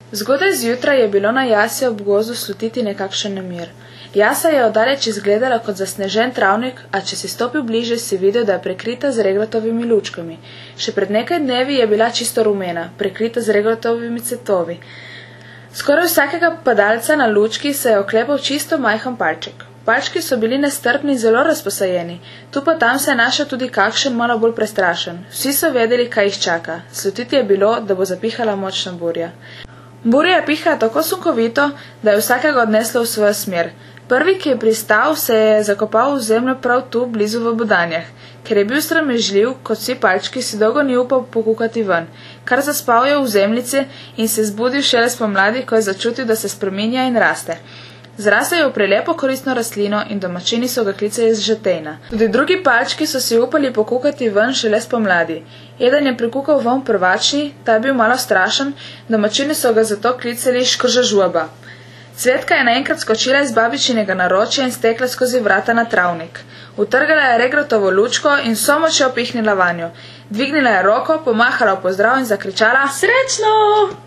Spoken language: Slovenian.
Zgodaj zjutraj je bilo na jasi ob gozdu slutiti nekakšen nemir. Jasa je oddaleč izgledala kot zasnežen travnik, a če si stopil bliže, si videl, da je prekrita z regratovimi lučkami. Še pred nekaj dnevi je bila čisto rumena, prekrita z regratovimi cvetovi. Skoraj vsakega padalca na lučki se je oklepal čisto majhen palček. Palčki so bili nestrpni in zelo razposajeni, tu pa tam se je našel tudi kakšen malo bolj prestrašen. Vsi so vedeli, kaj jih čaka. Slutiti je bilo, da bo zapihala močna burja. Burja je pihala tako sunkovito, da je vsakega odnesla v svojo smer. Prvi, ki je pristal, se je zakopal v zemljo prav tu, blizu v Budanjah. Ker je bil sramežljiv, kot vsi palčki, si dolgo ni upal pokukati ven. Kar zaspal je v zemljici in se zbudil šele spomladi, ko je začutil, da se spreminja in raste. Zrasel je v prelepo koristno rastlino in domačini so ga klicali žetejna. Tudi drugi palčki so si upali pokukati ven šele spomladi. Eden je prikukal ven prvačni, ta je bil malo strašen, domačini so ga zato klicali škržažuaba. Cvetka je naenkrat skočila iz babičinega naročja in stekla skozi vrata na travnik. Utrgala je regratovo lučko in vso močjo pihnila vanjo. Dvignila je roko, pomahala v pozdrav in zakričala: "Srečno!"